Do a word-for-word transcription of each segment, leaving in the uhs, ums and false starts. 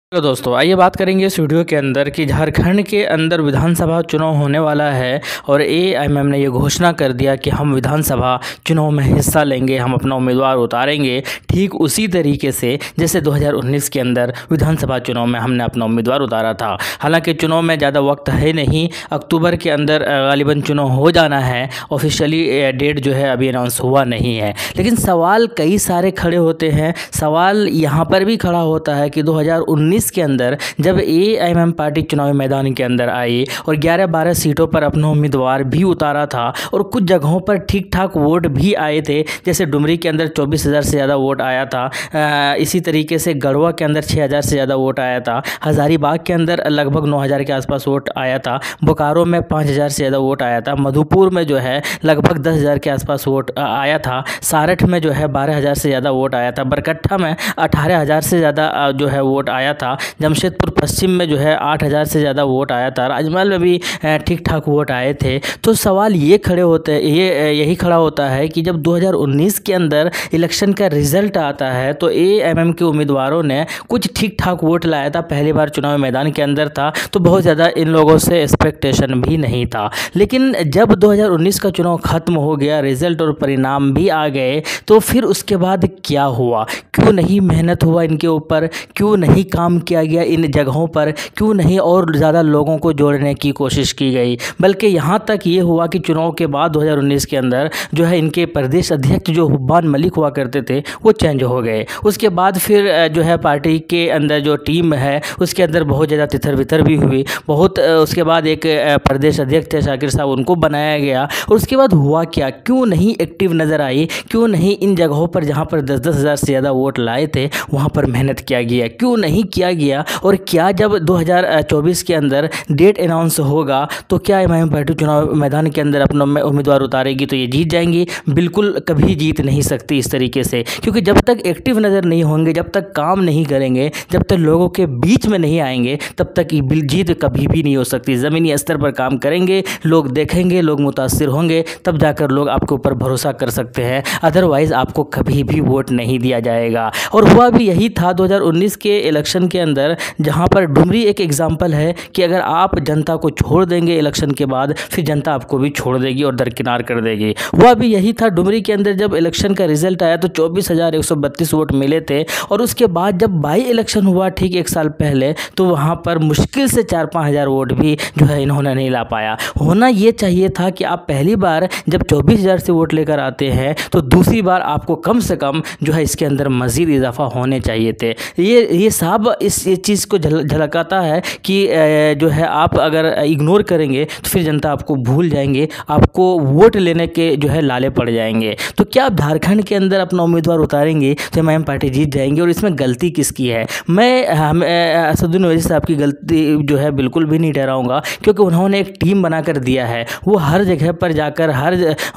तो दोस्तों आइए बात करेंगे इस वीडियो के अंदर कि झारखंड के अंदर विधानसभा चुनाव होने वाला है और एआईएमआईएम ने ये घोषणा कर दिया कि हम विधानसभा चुनाव में हिस्सा लेंगे, हम अपना उम्मीदवार उतारेंगे। ठीक उसी तरीके से जैसे दो हज़ार उन्नीस के अंदर विधानसभा चुनाव में हमने अपना उम्मीदवार उतारा था। हालांकि चुनाव में ज़्यादा वक्त है नहीं, अक्टूबर के अंदर गालिबन चुनाव हो जाना है। ऑफिशियली डेट जो है अभी अनाउंस हुआ नहीं है, लेकिन सवाल कई सारे खड़े होते हैं। सवाल यहाँ पर भी खड़ा होता है कि दो हज़ार उन्नीस के अंदर जब एआईएमआईएम पार्टी चुनावी मैदान के अंदर आई और ग्यारह बारह सीटों पर अपना उम्मीदवार भी उतारा था और कुछ जगहों पर ठीक ठाक वोट भी आए थे, जैसे डुमरी के अंदर चौबीस हज़ार से ज़्यादा वोट आया था। आ, इसी तरीके से गढ़वा के अंदर छः हज़ार से ज़्यादा वोट आया था। हज़ारीबाग के अंदर लगभग नौ हज़ार के आसपास वोट आया था। बोकारो में पाँच हज़ार से ज़्यादा वोट आया था। मधुपुर में जो है लगभग दस हज़ार के आसपास वोट आया था। सारठ में जो है बारह हज़ार से ज़्यादा वोट आया था। बरकट्ठा में अठारह हज़ार से ज़्यादा जो है वोट आया था। जमशेदपुर पश्चिम में जो है आठ हज़ार से ज़्यादा वोट आया था। राजमहल में भी ठीक ठाक वोट आए थे। तो सवाल ये खड़े होते हैं ये यही खड़ा होता है कि जब दो हज़ार उन्नीस के अंदर इलेक्शन का रिजल्ट आता है तो एआईएमआईएम के उम्मीदवारों ने कुछ ठीक ठाक वोट लाया था। पहली बार चुनावी मैदान के अंदर था तो बहुत ज़्यादा इन लोगों से एक्सपेक्टेशन भी नहीं था। लेकिन जब दो हज़ार उन्नीस का चुनाव खत्म हो गया, रिजल्ट और परिणाम भी आ गए, तो फिर उसके बाद क्या हुआ? क्यों नहीं मेहनत हुआ इनके ऊपर? क्यों नहीं काम किया गया इन जगहों पर? क्यों नहीं और ज़्यादा लोगों को जोड़ने की कोशिश की गई? बल्कि यहाँ तक ये हुआ कि चुनाव के बाद दो हज़ार उन्नीस के अंदर जो है इनके प्रदेश अध्यक्ष जो हुब्बान मलिक हुआ करते थे वो चेंज हो गए। उसके बाद फिर जो है पार्टी के अंदर जो टीम है उसके अंदर बहुत ज़्यादा तितर बितर भी हुई। बहुत उसके बाद एक प्रदेश अध्यक्ष थे शाकिर साहब, उनको बनाया गया। और उसके बाद हुआ क्या? क्यों नहीं एक्टिव नज़र आई? क्यों नहीं इन जगहों पर जहाँ पर दस दस हज़ार से ज़्यादा वोट लाए थे वहाँ पर मेहनत किया गया? क्यों नहीं किया गया? और क्या जब दो हज़ार चौबीस के अंदर डेट अनाउंस होगा तो क्या एआईएमआईएम पार्टी चुनाव मैदान के अंदर अपना उम्मीदवार उतारेगी तो ये जीत जाएंगी? बिल्कुल कभी जीत नहीं सकती इस तरीके से, क्योंकि जब तक एक्टिव नज़र नहीं होंगे, जब तक काम नहीं करेंगे, जब तक लोगों के बीच में नहीं आएंगे, तब तक जीत कभी भी नहीं हो सकती। ज़मीनी स्तर पर काम करेंगे, लोग देखेंगे, लोग मुतासिर होंगे, तब जाकर लोग आपके ऊपर भरोसा कर सकते हैं। अदरवाइज़ आपको कभी भी वोट नहीं दिया जाएगा। और हुआ भी यही था दो हज़ार उन्नीस के इलेक्शन के अंदर, जहां पर डुमरी एक एग्जाम्पल है कि अगर आप जनता को छोड़ देंगे इलेक्शन के बाद, फिर जनता आपको भी छोड़ देगी और दरकिनार कर देगी। हुआ भी यही था डुमरी के अंदर। जब इलेक्शन का रिजल्ट आया तो चौबीस हज़ार एक सौ बत्तीस वोट मिले थे और उसके बाद जब बाई इलेक्शन हुआ ठीक एक साल पहले तो वहां पर मुश्किल से चार पाँच हज़ार वोट भी जो है इन्होंने नहीं ला पाया। होना ये चाहिए था कि आप पहली बार जब चौबीस हज़ार से वोट लेकर आते हैं तो दूसरी बार आपको कम से कम जो है इसके अंदर मज़ीद इजाफा होने चाहिए थे। ये ये साहब इस ये चीज़ को झल झलकाता है कि जो है आप अगर इग्नोर करेंगे तो फिर जनता आपको भूल जाएंगे, आपको वोट लेने के जो है लाले पड़ जाएंगे। तो क्या आप झारखंड के अंदर अपना उम्मीदवार उतारेंगे तो एआईएमआईएम पार्टी जीत जाएंगे? और इसमें गलती किसकी है? मैं हम असदुद्दीन ओवैसी साहब की गलती जो है बिल्कुल भी नहीं ठहराऊँगा, क्योंकि उन्होंने एक टीम बना कर दिया है। वो हर जगह पर जाकर हर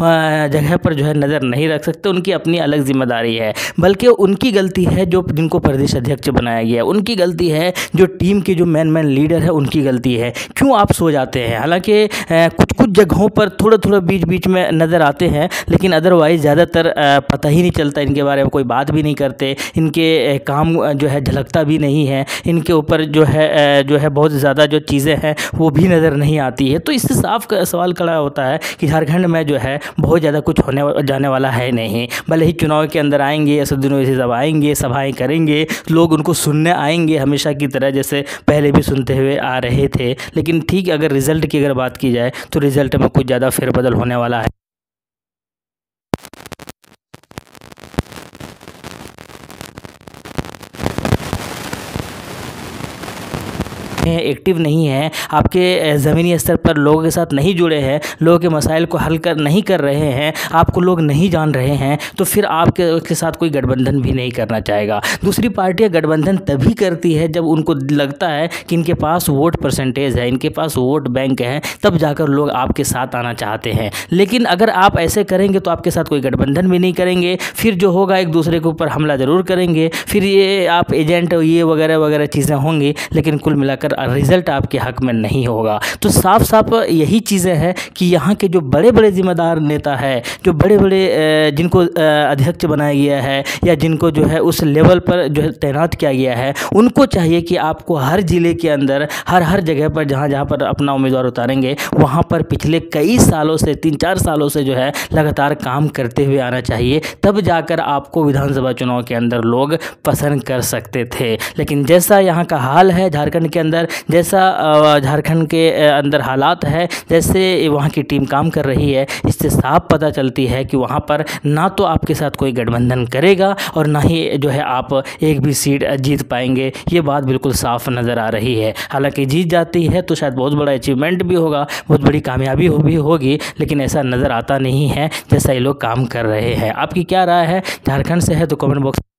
जगह पर जो है नज़र नहीं रख सकते, उनकी अपनी अलग जिम्मेदारी है। बल्कि उनकी गलती है जो जिनको प्रदेश अध्यक्ष बनाया गया, उनकी गलती है जो टीम के जो मैन मैन लीडर है उनकी गलती है। क्यों आप सो जाते हैं? हालांकि कुछ कुछ जगहों पर थोड़ा थोड़ा बीच बीच में नज़र आते हैं, लेकिन अदरवाइज़ ज़्यादातर पता ही नहीं चलता, इनके बारे में कोई बात भी नहीं करते, इनके काम जो है झलकता भी नहीं है, इनके ऊपर जो है जो है बहुत ज़्यादा जो चीज़ें हैं वो भी नज़र नहीं आती है। तो इससे साफ सवाल खड़ा होता है कि झारखंड में जो है बहुत ज़्यादा कुछ होने जाने वाला है नहीं। भले ही चुनाव के अंदर आएंगे, असदुद्दीन ओवैसी साहब आएंगे, सभाएँ करेंगे, लोग उनको सुनने आएंगे हमेशा की तरह जैसे पहले भी सुनते हुए आ रहे थे। लेकिन ठीक अगर रिज़ल्ट की अगर बात की जाए तो रिज़ल्ट में कुछ ज़्यादा फेरबदल होने वाला है। एक्टिव नहीं है, आपके ज़मीनी स्तर पर लोगों के साथ नहीं जुड़े हैं, लोगों के मसाइल को हल कर नहीं कर रहे हैं, आपको लोग नहीं जान रहे हैं, तो फिर आपके उसके साथ कोई गठबंधन भी नहीं करना चाहेगा। दूसरी पार्टियां गठबंधन तभी करती है जब उनको लगता है कि इनके पास वोट परसेंटेज है, इनके पास वोट बैंक है, तब जाकर लोग आपके साथ आना चाहते हैं। लेकिन अगर आप ऐसे करेंगे तो आपके साथ कोई गठबंधन भी नहीं करेंगे, फिर जो होगा एक दूसरे के ऊपर हमला ज़रूर करेंगे, फिर ये आप एजेंट ये वगैरह वगैरह चीज़ें होंगी, लेकिन कुल मिलाकर रिजल्ट आपके हक में नहीं होगा। तो साफ साफ यही चीज़ें हैं कि यहाँ के जो बड़े बड़े जिम्मेदार नेता है, जो बड़े बड़े जिनको अध्यक्ष बनाया गया है या जिनको जो है उस लेवल पर जो है तैनात किया गया है, उनको चाहिए कि आपको हर ज़िले के अंदर हर हर जगह पर जहाँ जहाँ पर अपना उम्मीदवार उतारेंगे वहाँ पर पिछले कई सालों से तीन चार सालों से जो है लगातार काम करते हुए आना चाहिए, तब जाकर आपको विधानसभा चुनाव के अंदर लोग पसंद कर सकते थे। लेकिन जैसा यहाँ का हाल है झारखंड के अंदर, जैसा झारखंड के अंदर हालात है, जैसे वहाँ की टीम काम कर रही है, इससे साफ पता चलती है कि वहाँ पर ना तो आपके साथ कोई गठबंधन करेगा और ना ही जो है आप एक भी सीट जीत पाएंगे। ये बात बिल्कुल साफ नज़र आ रही है। हालांकि जीत जाती है तो शायद बहुत बड़ा अचीवमेंट भी होगा, बहुत बड़ी कामयाबी हो भी होगी, लेकिन ऐसा नज़र आता नहीं है जैसा ये लोग काम कर रहे हैं। आपकी क्या राय है? झारखंड से है तो कमेंट बॉक्स